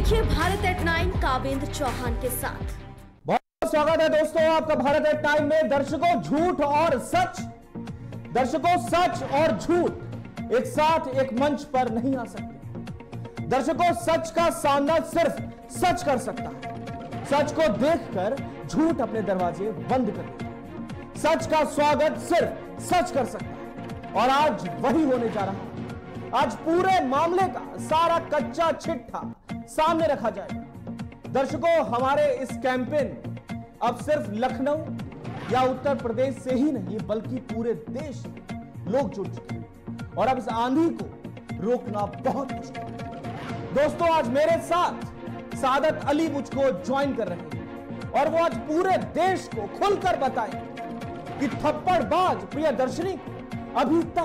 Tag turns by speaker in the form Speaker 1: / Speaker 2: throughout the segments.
Speaker 1: देखिए भारत एट 9 कावेंद्र चौहान के साथ।
Speaker 2: बहुत स्वागत है दोस्तों आपका भारत एट 9 में। दर्शकों, झूठ और सच, दर्शकों सच और झूठ एक साथ एक मंच पर नहीं आ सकते। दर्शकों, सच का सामना सिर्फ सच कर सकता है। सच को देखकर झूठ अपने दरवाजे बंद कर देता है। सच का स्वागत सिर्फ सच कर सकता है और आज वही होने जा रहा है। आज पूरे मामले का सारा कच्चा चिट्ठा सामने रखा जाएगा। दर्शकों, हमारे इस कैंपेन में अब सिर्फ लखनऊ या उत्तर प्रदेश से ही नहीं बल्कि पूरे देश में लोग जुड़ चुके हैं और अब इस आंधी को रोकना बहुत मुश्किल है। दोस्तों, आज मेरे साथ सादत अली मुझको ज्वाइन कर रहे हैं और वो आज पूरे देश को खुलकर बताएं कि थप्पड़बाज प्रियदर्शनी को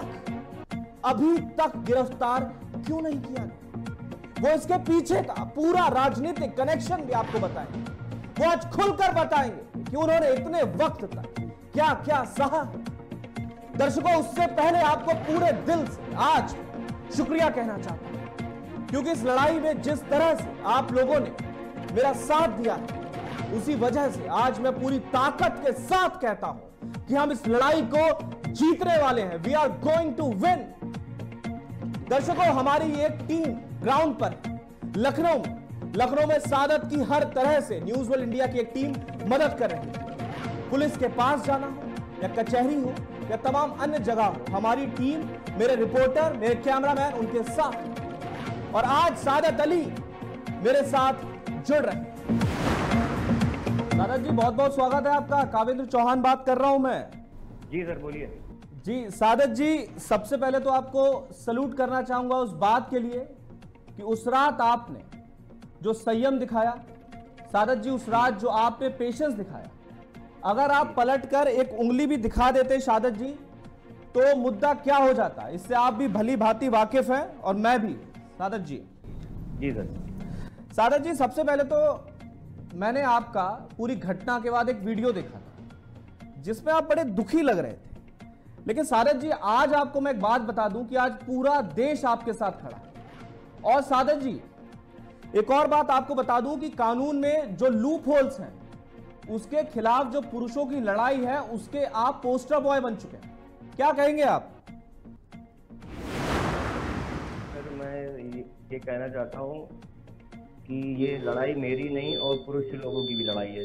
Speaker 2: अभी तक गिरफ्तार क्यों नहीं किया गया। वो इसके पीछे का पूरा राजनीतिक कनेक्शन भी आपको बताएंगे। वो आज खुलकर बताएंगे कि उन्होंने इतने वक्त तक क्या क्या सहा। दर्शकों, उससे पहले आपको पूरे दिल से आज शुक्रिया कहना चाहता हूं क्योंकि इस लड़ाई में जिस तरह से आप लोगों ने मेरा साथ दिया है उसी वजह से आज मैं पूरी ताकत के साथ कहता हूं कि हम इस लड़ाई को जीतने वाले हैं। We are going to win. दर्शकों, हमारी एक टीम ग्राउंड पर लखनऊ में सादत की हर तरह से न्यूज वर्ल्ड इंडिया की एक टीम मदद कर रही है। पुलिस के पास जाना हो या कचहरी हो या तमाम अन्य जगह हो, हमारी टीम, मेरे रिपोर्टर, मेरे कैमरामैन उनके साथ। और आज सादत अली मेरे साथ जुड़ रहे हैं। सादत जी, बहुत बहुत स्वागत है आपका। कावेंद्र चौहान बात कर रहा हूं मैं।
Speaker 3: जी सर, बोलिए।
Speaker 2: जी सादत जी, सबसे पहले तो आपको सलूट करना चाहूंगा उस बात के लिए कि उस रात आपने जो संयम दिखाया, सादत जी उस रात जो आपने पेशेंस दिखाया, अगर आप पलटकर एक उंगली भी दिखा देते सादत जी तो मुद्दा क्या हो जाता। इससे आप भी भली भांति वाकिफ हैं और मैं भी। सादत जी।
Speaker 3: जी सर।
Speaker 2: सादत जी, सबसे पहले तो मैंने आपका पूरी घटना के बाद एक वीडियो देखा था जिसमें आप बड़े दुखी लग रहे थे। लेकिन सादत जी, आज आपको मैं एक बात बता दूं कि आज पूरा देश आपके साथ खड़ा है। और सादत जी, एक और बात आपको बता दूं कि कानून में जो लूप होल्स हैं उसके खिलाफ जो पुरुषों की लड़ाई है उसके आप पोस्टर बॉय बन चुके हैं। क्या कहेंगे आप?
Speaker 3: सर, मैं ये कहना चाहता हूं कि ये लड़ाई मेरी नहीं और पुरुष लोगों की भी लड़ाई है।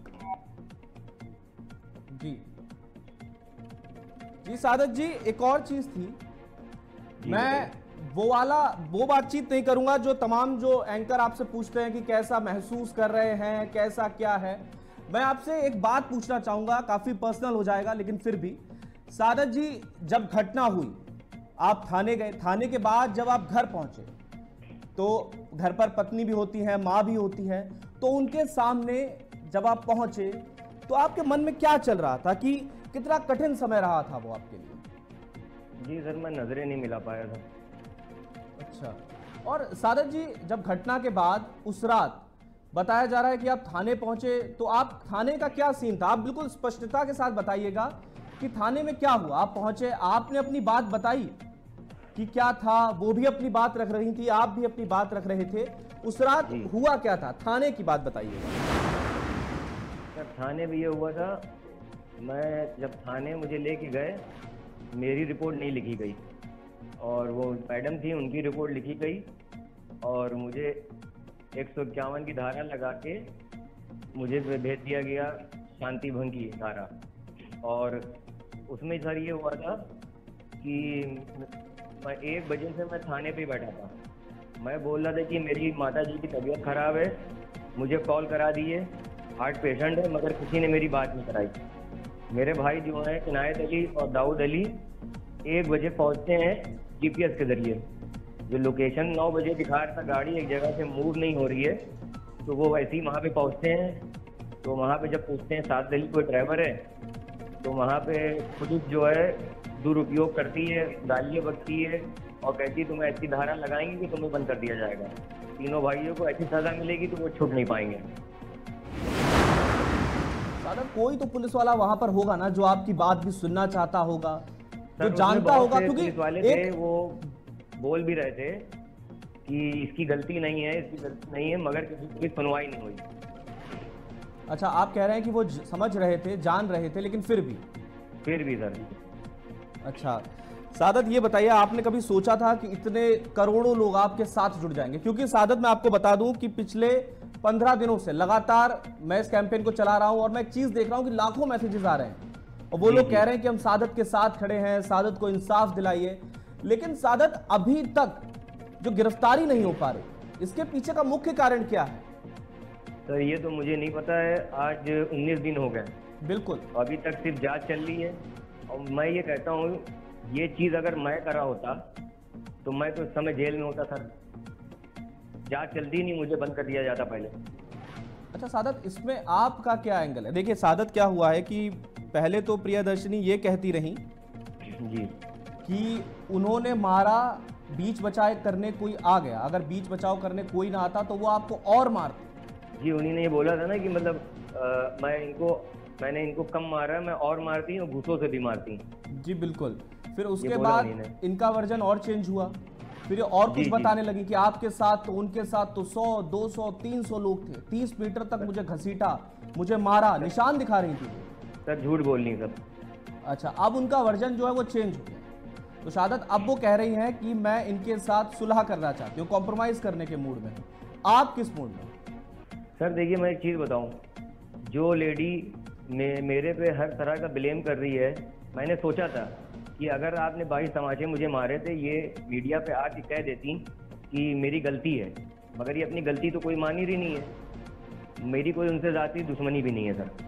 Speaker 2: जी सादत जी, एक और चीज थी, मैं वो बातचीत नहीं करूंगा जो तमाम जो एंकर आपसे पूछते हैं कि कैसा महसूस कर रहे हैं, कैसा क्या है। मैं आपसे एक बात पूछना चाहूंगा, काफी पर्सनल हो जाएगा लेकिन फिर भी। सादत जी, जब घटना हुई आप थाने गए, थाने के बाद जब आप घर पहुंचे तो घर पर पत्नी भी होती है, माँ भी होती है, तो उनके सामने जब आप पहुंचे तो आपके मन में क्या चल रहा था कि कितना कठिन समय रहा था वो आपके लिए?
Speaker 3: जी सर, मैं नजरें नहीं मिला पाया था।
Speaker 2: अच्छा। और सादत जी, जब घटना के बाद उस रात बताया जा रहा है कि आप थाने पहुंचे, तो आप थाने का क्या सीन था? आप बिल्कुल स्पष्टता के साथ बताइएगा कि थाने में क्या हुआ। आप पहुंचे, आपने अपनी बात बताई कि क्या था, वो भी अपनी बात रख रही थी, आप भी अपनी बात रख रहे थे। उस रात हुआ क्या था? थाने की बात बताइएगा।
Speaker 3: सर, थाने में ये हुआ था, मैं जब थाने मुझे लेके गए, मेरी रिपोर्ट नहीं लिखी गई और वो मैडम थी, उनकी रिपोर्ट लिखी गई और मुझे 151 की धारा लगा के मुझे भेज दिया गया, शांति भंग की धारा। और उसमें सर ये हुआ था कि मैं 1 बजे से मैं थाने पे बैठा था। मैं बोल रहा था कि मेरी माता जी की तबीयत खराब है, मुझे कॉल करा दिए, हार्ट पेशेंट है, मगर किसी ने मेरी बात नहीं कराई। मेरे भाई जो हैं इनायत अली और दाऊद अली 1 बजे पहुंचते हैं जीपीएस के जरिए। जो लोकेशन 9 बजे दिखा रहा था, गाड़ी एक जगह से मूव नहीं हो रही है, तो वो वैसे ही वहाँ पे पहुंचते हैं। तो वहाँ पे जब पूछते हैं सादत अली कोई ड्राइवर है, तो वहाँ पे पुलिस जो है दुरुपयोग करती है, गालियाँ बकती है और कहती है तुम्हें ऐसी धारा लगाएंगे कि तुम्हें बंद कर दिया जाएगा। तीनों भाइयों को ऐसी सजा मिलेगी तो वो छूट नहीं पाएंगे।
Speaker 2: कोई तो पुलिस वाला वहां पर होगा ना जो आपकी बात भी सुनना चाहता होगा, जो जानता होगा, क्योंकि
Speaker 3: पुलिस वाले थे, वो बोल भी रहे थे कि इसकी गलती नहीं है, इसकी गलती नहीं है, मगर किसी की सुनवाई नहीं हुई।
Speaker 2: अच्छा, आप कह रहे हैं कि वो समझ रहे थे, जान रहे थे, लेकिन फिर भी
Speaker 3: सर।
Speaker 2: अच्छा सादत, ये बताइए, आपने कभी सोचा था कि इतने करोड़ों लोग आपके साथ जुड़ जाएंगे? क्योंकि सादत, मैं आपको बता दूं कि पिछले 15 दिनों से लगातार मैं इस कैंपेन को चला रहा हूं और मैं एक चीज देख रहा हूं कि लाखों मैसेजेस आ रहे हैं और वो लोग कह रहे हैं कि हम सादत के साथ खड़े हैं, सादत को इंसाफ दिलाइए। लेकिन सादत, अभी तक जो गिरफ्तारी नहीं हो पा रही, इसके पीछे का मुख्य कारण क्या है?
Speaker 3: सर ये तो मुझे नहीं पता है। आज 19 दिन हो गए,
Speaker 2: बिल्कुल,
Speaker 3: अभी तक सिर्फ जांच चल रही है। और मैं ये कहता हूँ, ये चीज अगर मैं करा होता तो मैं तो उस समय जेल में होता सर। जांच चलती नहीं, मुझे बंद कर दिया जाता पहले।
Speaker 2: अच्छा सादत, इसमें आपका क्या एंगल है? देखिए सादत, क्या हुआ है कि पहले तो प्रियदर्शनी ये कहती रही
Speaker 3: जी
Speaker 2: कि उन्होंने मारा, बीच बचाव करने कोई आ गया, अगर बीच बचाव करने कोई ना आता तो वो आपको और मारते।
Speaker 3: जी, उन्हीं ने ये बोला था ना कि मतलब मैंने इनको कम मारा, मैं और मारती हूँ, घूसों से भी मारती हूँ।
Speaker 2: जी बिल्कुल। फिर उसके बाद इनका वर्जन और चेंज हुआ, फिर ये और कुछ बताने लगी कि आपके साथ तो उनके साथ तो 100, 200, 300 लोग थे, 30 मीटर तक मुझे घसीटा, मुझे मारा, निशान दिखा रही थी।
Speaker 3: सर झूठ बोल रही सब।
Speaker 2: अच्छा, अब उनका वर्जन जो है वो चेंज हो गया। तो शादत, अब वो कह रही हैं कि मैं इनके साथ सुलह करना चाहती हूँ, कॉम्प्रोमाइज करने के मूड में। आप किस मूड में?
Speaker 3: सर देखिए, मैं एक चीज़ बताऊँ, जो लेडी मेरे पे हर तरह का ब्लेम कर रही है, मैंने सोचा था कि अगर आपने 22 तमाचे मुझे मारे थे, ये मीडिया पे आके कह देती कि मेरी गलती है, मगर ये अपनी गलती तो कोई मान ही रही नहीं है। मेरी कोई उनसे ज़ाती दुश्मनी भी नहीं है सर।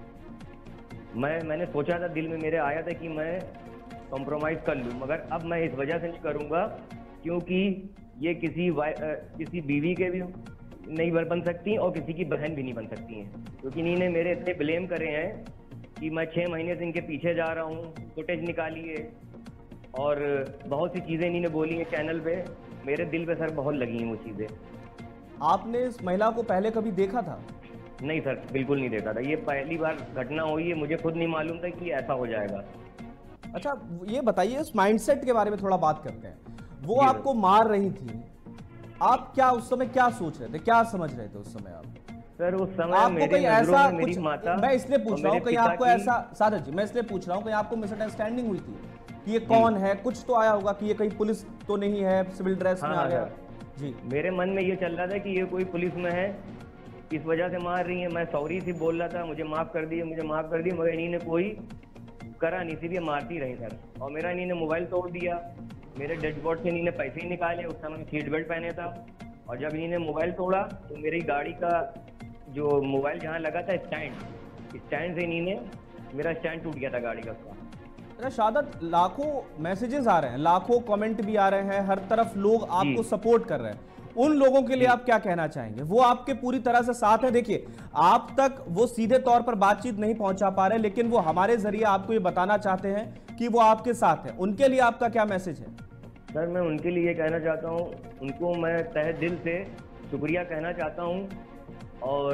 Speaker 3: मैंने सोचा था, दिल में मेरे आया था कि मैं कॉम्प्रोमाइज़ कर लूँ, मगर अब मैं इस वजह से नहीं करूँगा क्योंकि ये किसी बीवी के भी नहीं बन सकती और किसी की बहन भी नहीं बन सकती हैं, क्योंकि इन्होंने मेरे इतने ब्लेम करे हैं कि मैं 6 महीने से इनके पीछे जा रहा हूँ, फुटेज निकालिए और बहुत सी चीज़ें इन्होंने बोली हैं चैनल पे। मेरे दिल पे सर बहुत लगी हैं वो चीज़ें।
Speaker 2: आपने इस महिला को पहले कभी देखा था?
Speaker 3: नहीं सर, बिल्कुल नहीं देखा था। ये पहली बार घटना हुई है, मुझे खुद नहीं मालूम था कि ऐसा हो जाएगा।
Speaker 2: अच्छा, ये बताइए, इस माइंडसेट के बारे में थोड़ा बात करते हैं। वो आपको मार रही थी, आप क्या उस समय क्या सोच रहे थे, क्या समझ रहे थे उस समय आप?
Speaker 3: सर उस समय
Speaker 2: आपको कहीं ऐसा कुछ,
Speaker 3: माता,
Speaker 2: मैं इसलिए पूछ रहा हूँ कहीं आपको ऐसा, सादत जी मैं इसलिए पूछ रहा हूँ कहीं आपको मिसअंडरस्टैंडिंग हुई थी कि ये कौन है? कुछ तो आया होगा कि ये कहीं पुलिस तो नहीं है, सिविल ड्रेस में आ गया। जी,
Speaker 3: मेरे मन में ये चल रहा था कि ये कोई पुलिस में है, इस वजह से मार रही है। मैं सॉरी सी बोल रहा था, मुझे माफ कर दिए, मुझे माफ कर दिए, मगर इन्हीं ने कोई करा नहीं, सिर्फ ये मारती रही सर। और मेरा इन्हीं ने मोबाइल तोड़ दिया, मेरे डैशबोर्ड से इन्हीं ने पैसे ही निकाले। उस समय सीट बेल्ट पहने था, और जब इन्हीं ने मोबाइल तोड़ा तो मेरी गाड़ी का जो मोबाइल जहाँ लगा था स्टैंड से इन्हीं ने मेरा स्टैंड टूट गया था गाड़ी का।
Speaker 2: अरे शादत, लाखों मैसेजेस आ रहे हैं, लाखों कमेंट भी आ रहे हैं, हर तरफ लोग आपको सपोर्ट कर रहे हैं। उन लोगों के लिए आप क्या कहना चाहेंगे? वो आपके पूरी तरह से साथ है। देखिए, आप तक वो सीधे तौर पर बातचीत नहीं पहुंचा पा रहे, लेकिन वो हमारे जरिए आपको ये बताना चाहते हैं कि वो आपके साथ है। उनके लिए आपका क्या मैसेज है?
Speaker 3: सर मैं उनके लिए ये कहना चाहता हूँ, उनको मैं तहे दिल से शुक्रिया कहना चाहता हूँ, और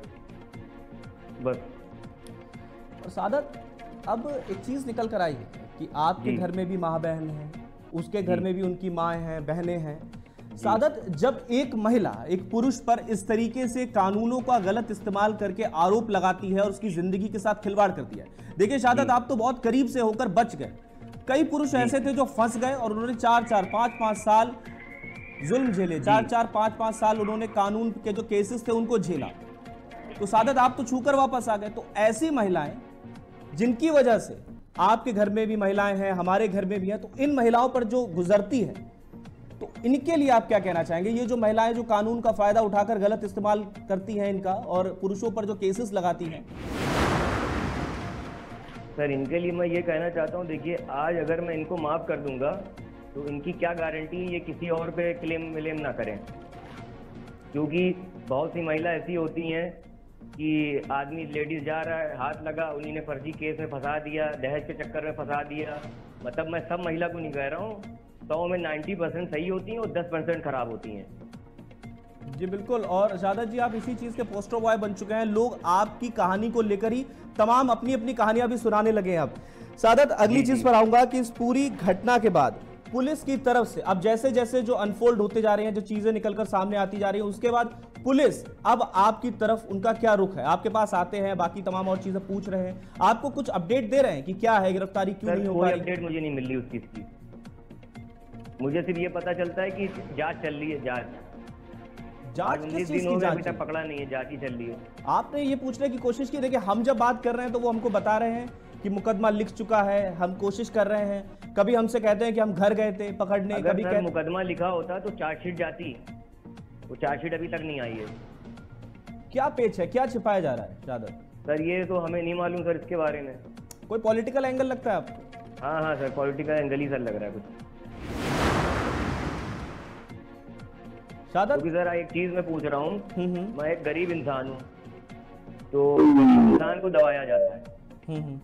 Speaker 3: बस।
Speaker 2: और सादत, अब एक चीज निकल कर आई है कि आपके घर में भी माँ बहन है, उसके घर में भी उनकी माँ हैं, बहनें हैं। सादत, जब एक महिला एक पुरुष पर इस तरीके से कानूनों का गलत इस्तेमाल करके आरोप लगाती है और उसकी जिंदगी के साथ खिलवाड़ करती है, देखिए शादत, आप तो बहुत करीब से होकर बच गए। कई पुरुष ऐसे थे जो फंस गए और उन्होंने 4-4, 5-5 साल जुल्म झेले, 4-4, 5-5 साल उन्होंने कानून के जो केसेस थे उनको झेला। तो सादत, आप तो छूकर वापस आ गए। तो ऐसी महिलाएं जिनकी वजह से आपके घर में भी महिलाएं हैं, हमारे घर में भी हैं, तो इन महिलाओं पर जो गुजरती है, तो इनके लिए आप क्या कहना चाहेंगे? ये जो महिलाएं जो कानून का फायदा उठाकर गलत इस्तेमाल करती हैं इनका, और पुरुषों पर जो केसेस लगाती हैं।
Speaker 3: सर इनके लिए मैं ये कहना चाहता हूँ, देखिए आज अगर मैं इनको माफ कर दूंगा तो इनकी क्या गारंटी ये किसी और पे क्लेम विलेम ना करें, क्योंकि बहुत सी महिला ऐसी होती हैं कि आदमी लेडीज जा रहा है, हाथ लगा, उन्हीं ने फर्जी केस में फंसा दिया, दहेज के चक्कर में फंसा दिया। मतलब मैं सब महिला को नहीं कह रहा हूँ, 100 में 90% सही होती हैं और 10% खराब होती हैं।
Speaker 2: जी बिल्कुल। और शादत जी, आप इसी चीज के पोस्टर बॉय बन चुके हैं, लोग आपकी कहानी को लेकर ही तमाम अपनी अपनी कहानियां भी सुनाने लगे हैं। अब सादत, अगली चीज पर आऊंगा कि इस पूरी घटना के बाद पुलिस की तरफ से अब जैसे जैसे जो अनफोल्ड होते जा रहे हैं, जो चीजें निकलकर सामने आती जा रही हैं, उसके बाद पुलिस अब आपकी तरफ उनका क्या रुख है? आपके पास आते हैं, बाकी तमाम और चीजें पूछ रहे हैं, आपको कुछ अपडेट दे रहे हैं कि क्या है, गिरफ्तारी क्यों नहीं हो पा रही?
Speaker 3: अपडेट मुझे नहीं मिल रही उस चीज की। मुझे सिर्फ ये पता चलता है कि जांच चल रही है।
Speaker 2: जांच किस चीज की?
Speaker 3: अभी तक पकड़ा नहीं है, जांच ही चल रही है।
Speaker 2: आपने ये पूछने की कोशिश की? देखिए, हम जब बात कर रहे हैं तो वो हमको बता रहे हैं कि मुकदमा लिख चुका है, हम कोशिश कर रहे हैं। कभी हमसे कहते हैं कि हम घर गए थे पकड़ने,
Speaker 3: अगर
Speaker 2: कभी
Speaker 3: सर मुकदमा लिखा होता तो चार्जशीट जाती, वो चार्जशीट अभी तक नहीं आई है।
Speaker 2: क्या पेच है, क्या छिपाया जा रहा है शादत?
Speaker 3: सर ये तो हमें नहीं मालूम सर, इसके बारे में।
Speaker 2: कोई पॉलिटिकल एंगल लगता है आपको?
Speaker 3: हाँ सर, पॉलिटिकल एंगल ही सर लग रहा है कुछ।
Speaker 2: शादत
Speaker 3: क्योंकि सर एक चीज मैं पूछ रहा हूँ, मैं एक गरीब इंसान हूँ, तो इंसान को दबाया जाता है।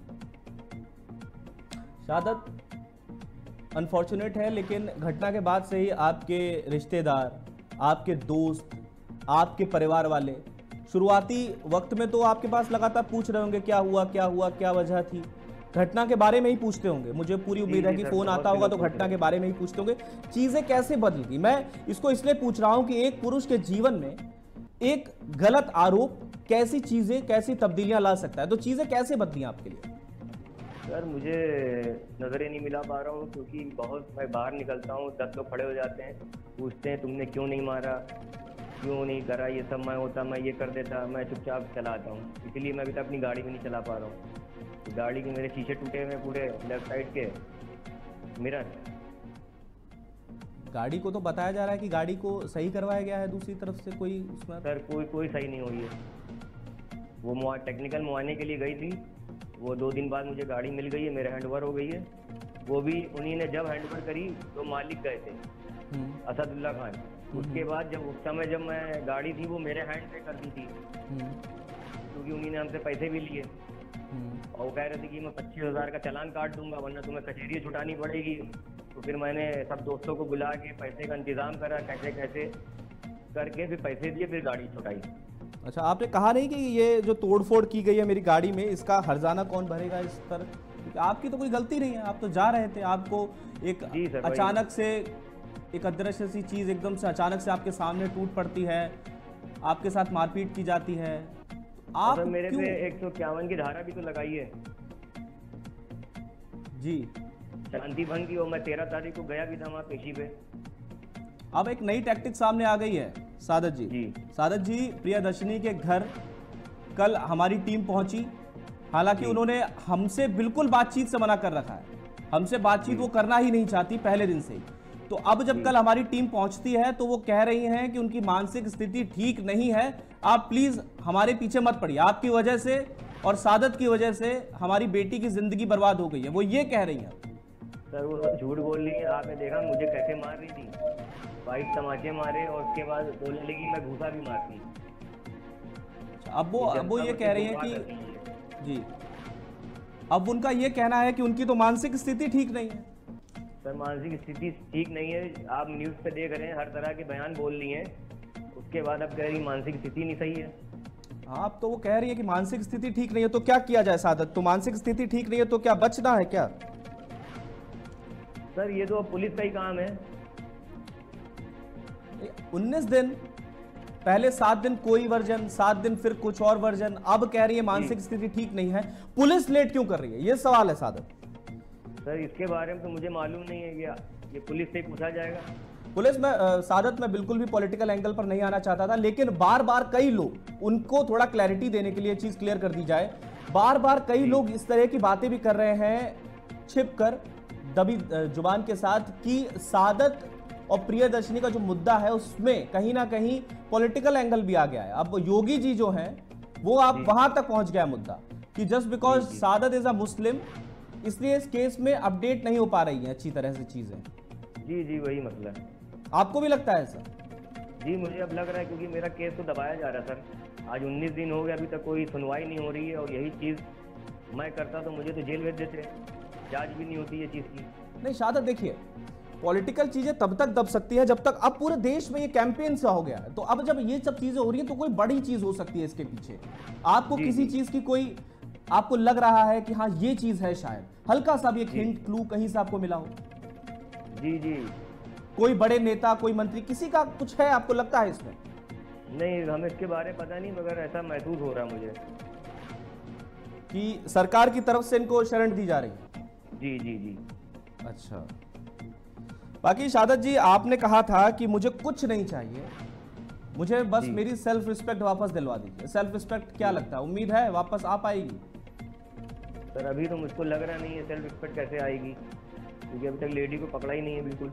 Speaker 2: शादत अनफॉर्चुनेट है, लेकिन घटना के बाद से ही आपके रिश्तेदार, आपके दोस्त, आपके परिवार वाले शुरुआती वक्त में तो आपके पास लगातार पूछ रहे होंगे क्या हुआ, क्या हुआ, क्या वजह थी। घटना के बारे में ही पूछते होंगे। मुझे पूरी उम्मीद है कि फोन आता होगा तो घटना के बारे में ही पूछते होंगे। चीजें कैसे बदल गई? मैं इसको इसलिए पूछ रहा हूं कि एक पुरुष के जीवन में एक गलत आरोप कैसी चीजें, कैसी तब्दीलियां ला सकता है, तो चीजें कैसे बदली आपके लिए?
Speaker 3: सर मुझे नजरें नहीं मिला पा रहा हूँ, क्योंकि बहुत मैं बाहर निकलता हूँ, 10 लोग खड़े हो जाते हैं, पूछते हैं तुमने क्यों नहीं मारा, क्यों नहीं करा, ये सब मैं होता मैं ये कर देता, मैं चुपचाप चला आता हूँ। इसलिए मैं अभी तक अपनी गाड़ी भी नहीं चला पा रहा हूँ। गाड़ी के मेरे शीशे टूटे हुए पूरे, लेफ्ट साइड के मिरर।
Speaker 2: गाड़ी को तो बताया जा रहा है कि गाड़ी को सही करवाया गया है दूसरी तरफ से, कोई उसमें?
Speaker 3: सर कोई सही नहीं हुई है। वो टेक्निकल मुआयने के लिए गई थी, वो 2 दिन बाद मुझे गाड़ी मिल गई है, मेरे हैंडओवर हो गई है। वो भी उन्हीं ने जब हैंडओवर करी तो मालिक गए थे, असदुल्ला खान। उसके बाद जब उस समय जब मैं गाड़ी थी वो मेरे हैंड पे कर दी थी, क्योंकि उन्हीं ने हमसे पैसे भी लिए और वो कह रहे थे कि मैं 25,000 का चालान काट दूंगा, वरना तुम्हें कचहरी छुटानी पड़ेगी। तो फिर मैंने सब दोस्तों को बुला के पैसे का इंतजाम करा, कैसे कैसे करके फिर पैसे दिए, फिर गाड़ी छुटाई।
Speaker 2: अच्छा, आपने कहा नहीं कि ये जो तोड़फोड़ की गई है मेरी गाड़ी में, इसका हर्जाना कौन भरेगा इस पर? आपकी तो कोई गलती नहीं है, आप तो जा रहे थे, आपको एक अचानक से एक अदृश्य सी चीज एकदम से अचानक से आपके सामने टूट पड़ती है, आपके साथ मारपीट की जाती है। आप
Speaker 3: तो मेरे पे 151 की धारा भी तो लगाई है
Speaker 2: जी,
Speaker 3: शांति भंग की। और मैं 13 तारीख को गया भी था वहाँ पेशी पे।
Speaker 2: अब एक नई टैक्टिक सामने आ गई है सादत जी। सादत जी, प्रियदर्शनी के घर कल हमारी टीम पहुंची, हालांकि उन्होंने हमसे बिल्कुल बातचीत से मना कर रखा है, हमसे बातचीत वो करना ही नहीं चाहती पहले दिन से ही। तो अब जब कल हमारी टीम पहुंचती है तो वो कह रही हैं कि उनकी मानसिक स्थिति ठीक नहीं है, आप प्लीज हमारे पीछे मत पड़िए, आपकी वजह से और सादत की वजह से हमारी बेटी की जिंदगी बर्बाद हो गई है, वो ये कह रही हैं।
Speaker 3: सर वो झूठ बोल रही है, आपने देखा मुझे कैसे मार रही थी, 22 तमाचे मारे और उसके बाद बोलने लगी मैं घूसा भी मारती।
Speaker 2: अब वो ये कह रही हैं कि जी, अब उनका ये कहना है कि उनकी तो मानसिक स्थिति ठीक नहीं है।
Speaker 3: सर मानसिक स्थिति ठीक नहीं है, आप न्यूज पे देख रहे हैं, हर तरह के बयान बोल रही हैं, उसके बाद अब कह रही मानसिक स्थिति नहीं सही है।
Speaker 2: आप तो वो कह रही है कि मानसिक स्थिति ठीक नहीं है, तो क्या किया जाए सादत? तो मानसिक स्थिति ठीक नहीं है तो क्या बचना है क्या?
Speaker 3: सर ये तो पुलिस का ही काम है।
Speaker 2: 19 दिन पहले 7 दिन कोई वर्जन, 7 दिन फिर कुछ और वर्जन, अब कह रही है मानसिक स्थिति ठीक नहीं है। पुलिस लेट क्यों कर रही है, ये सवाल है सादत।
Speaker 3: सर इसके बारे में तो मुझे मालूम नहीं है, ये पुलिस से पूछा जाएगा।
Speaker 2: पुलिस में सादत मैं बिल्कुल भी पॉलिटिकल एंगल पर नहीं आना चाहता था, लेकिन बार बार कई लोग, उनको थोड़ा क्लैरिटी देने के लिए चीज क्लियर कर दी जाए, बार बार कई लोग इस तरह की बातें भी कर रहे हैं छिपकर, दबी जुबान के साथ, कि सादत और प्रियदर्शनी का जो मुद्दा है उसमें कहीं ना कहीं पॉलिटिकल एंगल भी आ गया है। अब योगी जी जो हैं वो आप वहां तक पहुंच गया मुद्दा कि just because Saadat is a Muslim, इसलिए इस केस में अपडेट नहीं हो पा रही है अच्छी तरह से चीजें।
Speaker 3: जी वही मसला है।
Speaker 2: आपको भी लगता है सर?
Speaker 3: जी मुझे अब लग रहा है, क्योंकि मेरा केस तो दबाया जा रहा है सर। आज 19 दिन हो गए, अभी तक कोई सुनवाई नहीं हो रही है, और यही चीज मैं करता तो मुझे तो जेल भेज देते, जांच भी नहीं होती ये चीज की। नहीं
Speaker 2: शादत, देखिए पॉलिटिकल चीजें तब तक दब सकती है जब तक, अब पूरे देश में ये कैंपेन सा हो गया है, तो अब जब ये सब चीजें हो रही है तो कोई बड़ी चीज हो सकती है इसके पीछे। आपको किसी चीज की कोई, आपको लग रहा है कि हाँ ये चीज है, शायद हल्का सा भी एक हिंट, क्लू कहीं से आपको मिला हो?
Speaker 3: जी जी।
Speaker 2: कोई बड़े नेता, कोई मंत्री, किसी का कुछ है आपको लगता है इसमें?
Speaker 3: नहीं, हमें इसके बारे में पता नहीं, मगर ऐसा महसूस हो रहा मुझे
Speaker 2: कि सरकार की तरफ से इनको शरण दी जा रही है।
Speaker 3: जी जी जी।
Speaker 2: अच्छा, बाकी शादत जी आपने कहा था कि मुझे कुछ नहीं चाहिए, मुझे बस
Speaker 3: जी।
Speaker 2: मेरी सेल्फ रिस्पेक्ट वापस दिलवा दीजिए। सेल्फ रिस्पेक्ट क्या लगता है, उम्मीद है वापस आ पाएगी?
Speaker 3: सर अभी तो मुझको लग रहा नहीं है सेल्फ रिस्पेक्ट कैसे आएगी, क्योंकि अभी तक लेडी को पकड़ा ही नहीं है बिल्कुल।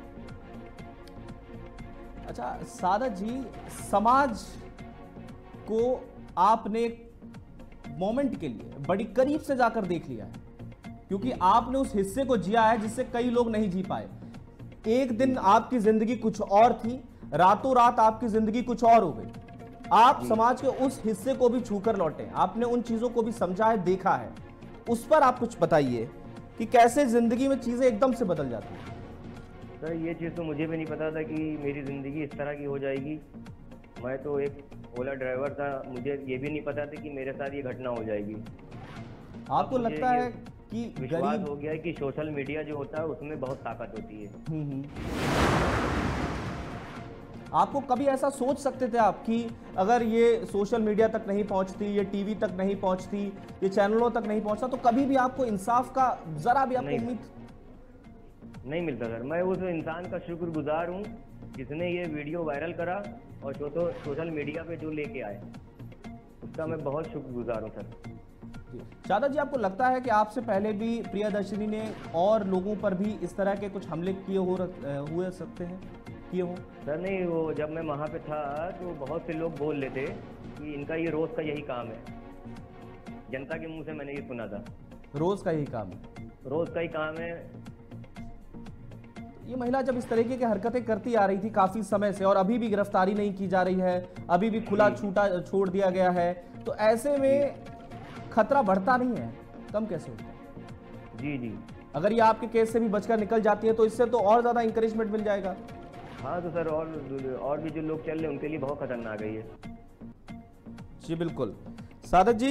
Speaker 2: अच्छा सादत जी, समाज को आपने मोमेंट के लिए बड़ी करीब से जाकर देख लिया है, क्योंकि आपने उस हिस्से को जिया है जिससे कई लोग नहीं जी पाए। एक दिन आपकी जिंदगी कुछ और थी, रातों रात आपकी जिंदगी कुछ और हो गई। आप समाज के उस हिस्से को भी छूकर लौटे, आपने उन चीजों को भी समझा है, देखा है। उस पर आप कुछ बताइए कि कैसे जिंदगी में चीजें एकदम से बदल जाती हैं।
Speaker 3: सर ये चीज़ तो मुझे भी नहीं पता था कि मेरी ज़िंदगी इस तरह की हो जाएगी। मैं तो एक ओला ड्राइवर था, मुझे ये भी नहीं पता था कि मेरे साथ ये घटना हो जाएगी।
Speaker 2: आपको
Speaker 3: मुझे
Speaker 2: लगता
Speaker 3: ये
Speaker 2: है कि
Speaker 3: विश्वास
Speaker 2: गरीब
Speaker 3: हो गया है कि सोशल मीडिया जो होता है उसमें बहुत ताकत होती है।
Speaker 2: आपको कभी ऐसा सोच सकते थे आप कि अगर ये सोशल मीडिया तक नहीं पहुंचती, ये टीवी तक नहीं पहुंचती, ये चैनलों तक नहीं पहुंचता, तो कभी भी आपको इंसाफ का जरा भी आपको उम्मीद
Speaker 3: नहीं मिलता सर। मैं उस इंसान का शुक्रगुजार हूँ जिसने ये वीडियो वायरल करा और सोशल मीडिया पे जो लेके आए, उसका मैं बहुत शुक्रगुजार हूँ सर।
Speaker 2: शादत जी, आपको लगता है कि आपसे पहले भी प्रियदर्शनी ने और लोगों पर भी इस तरह के कुछ हमले हुए सकते हैं, किए हो?
Speaker 3: सर नहीं, वो जब मैं वहाँ पे था तो बहुत से लोग बोल रहे थे कि इनका ये रोज का यही काम है। जनता के मुंह से मैंने ये सुना था,
Speaker 2: रोज का यही काम है,
Speaker 3: रोज का ही काम है।
Speaker 2: ये महिला जब इस तरीके की हरकतें करती आ रही थी काफी समय से, और अभी भी गिरफ्तारी नहीं की जा रही है, अभी भी खुला छोड़ दिया गया है, तो ऐसे में खतरा बढ़ता नहीं है, कम कैसे होता है?
Speaker 3: जी जी।
Speaker 2: अगर ये आपके केस से भी बचकर निकल जाती है तो इससे तो और ज्यादा इंकरेजमेंट मिल जाएगा।
Speaker 3: हाँ तो सर और भी जो लोग चल रहे हैं उनके लिए बहुत खतरनाक है ये।
Speaker 2: जी बिल्कुल। सादत जी,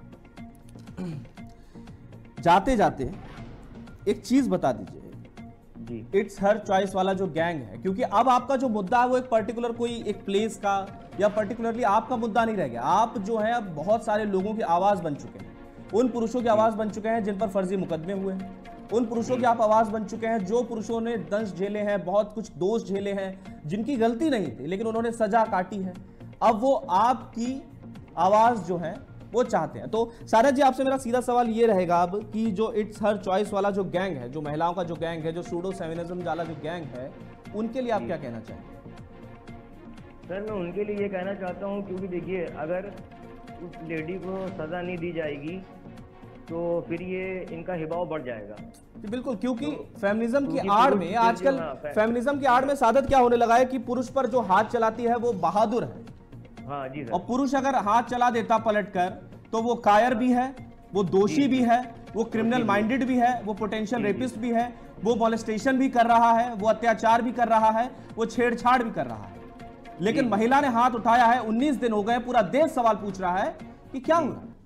Speaker 2: जाते जाते एक चीज बता दीजिए
Speaker 3: जी।
Speaker 2: इट्स हर चॉइस वाला जो गैंग है, क्योंकि अब आपका जो मुद्दा है वो एक पर्टिकुलर कोई एक प्लेस का या पर्टिकुलरली आपका मुद्दा नहीं रह गया। आप जो है अब बहुत सारे लोगों की आवाज बन चुके हैं, उन पुरुषों की आवाज बन चुके हैं जिन पर फर्जी मुकदमे हुए हैं, उन पुरुषों की आप आवाज बन चुके हैं जो पुरुषों ने दंश झेले हैं, बहुत कुछ दोष झेले हैं, जिनकी गलती नहीं थी लेकिन उन्होंने सजा काटी है। अब वो आपकी आवाज जो है वो चाहते हैं। तो सादत जी, आपसे मेरा सीधा सवाल ये रहेगा अब कि जो इट्स हर चॉइस वाला जो गैंग है, जो महिलाओं का जो गैंग है, जो सूडो फेमिनिज्म वाला जो गैंग है, उनके लिए आप क्या कहना चाहेंगे?
Speaker 3: सर मैं उनके लिए ये कहना चाहता हूँ, क्योंकि देखिए अगर उस लेडी को सजा नहीं दी जाएगी तो फिर ये इनका हिबाव बढ़ जाएगा।
Speaker 2: बिल्कुल, क्योंकि फेमिनिज्म की आड़ में आजकल फेमिनिज्म की आड़ में सादत क्या होने लगा है कि पुरुष पर जो हाथ चलाती है वो बहादुर है।
Speaker 3: हाँ जी सर।
Speaker 2: और पुरुष अगर हाथ चला देता पलटकर तो वो कायर भी है, वो दोषी भी है, वो क्रिमिनल माइंडेड भी है, वो पोटेंशियल रेपिस्ट भी है, वो मॉलेस्टेशन भी कर रहा है, वो अत्याचार भी कर रहा है, वो छेड़छाड़ भी कर रहा है। लेकिन महिला ने हाथ उठाया है, 19 दिन हो गए, पूरा देश सवाल पूछ रहा है कि क्या हो रहा है।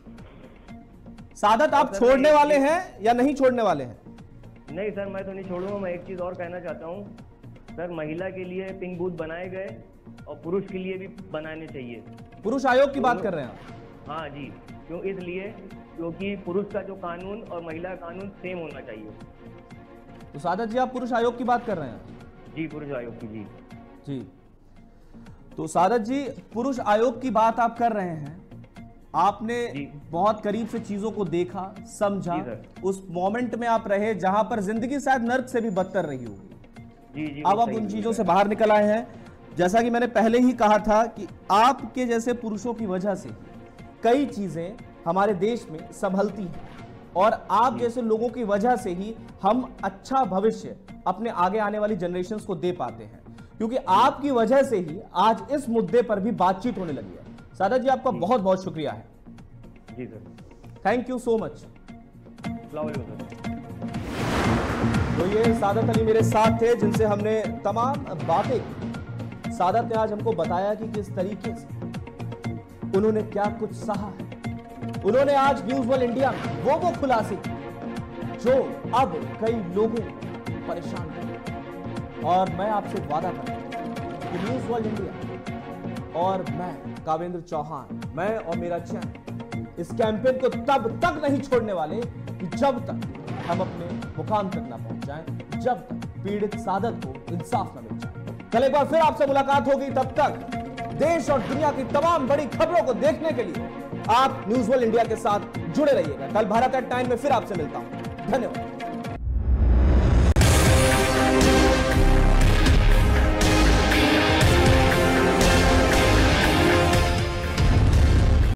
Speaker 2: सादत, आप छोड़ने वाले हैं या नहीं छोड़ने वाले हैं?
Speaker 3: नहीं सर, मैं तो नहीं छोड़ूंगा। मैं एक चीज और कहना चाहता हूँ सर, महिला के लिए पिंक बूथ बनाए गए और पुरुष के लिए भी बनाने चाहिए।
Speaker 2: पुरुष आयोग की बात कर रहे हैं आप?
Speaker 3: हाँ जी, क्यों? इसलिए क्योंकि पुरुष का जो कानून और महिला का कानून सेम होना चाहिए।
Speaker 2: तो सादत जी, आप पुरुष आयोग की बात कर रहे हैं?
Speaker 3: जी, पुरुष आयोग की। जी
Speaker 2: जी। तो सादत जी, पुरुष आयोग की बात आप कर रहे हैं, आपने बहुत करीब से चीजों को देखा, समझा, उस मोमेंट में आप रहे जहां पर जिंदगी शायद नर्क से भी बदतर रही होगी।
Speaker 3: जी।
Speaker 2: अब आप उन चीजों से बाहर निकल आए हैं। जैसा कि मैंने पहले ही कहा था कि आपके जैसे पुरुषों की वजह से कई चीजें हमारे देश में संभलती हैं, और आप जैसे लोगों की वजह से ही हम अच्छा भविष्य अपने आगे आने वाली जनरेशंस को दे पाते हैं, क्योंकि आपकी वजह से ही आज इस मुद्दे पर भी बातचीत होने लगी है। सादत जी, आपका बहुत बहुत शुक्रिया है।
Speaker 3: जी sir,
Speaker 2: thank you so much. तो ये सादत अली मेरे साथ थे, जिनसे हमने तमाम बातें की। सादत ने आज हमको बताया कि किस तरीके से उन्होंने क्या कुछ सहा है। उन्होंने आज न्यूज वर्ल्ड इंडिया में वो खुलासे जो अब कई लोगों परेशान करें। और मैं आपसे वादा करता हूं कि न्यूज वर्ल्ड इंडिया और मैं कावेंद्र चौहान, मैं और मेरा चैनल इस कैंपेन को तब तक नहीं छोड़ने वाले कि जब तक हम अपने मुकाम तक ना पहुंच जाएं, जब तक पीड़ित साधक को इंसाफ न मिल जाए। कल एक बार फिर आपसे मुलाकात होगी, तब तक देश और दुनिया की तमाम बड़ी खबरों को देखने के लिए आप न्यूज वर्ल्ड इंडिया के साथ जुड़े रहिएगा। कल भारत@9 में फिर आपसे मिलता हूं। धन्यवाद।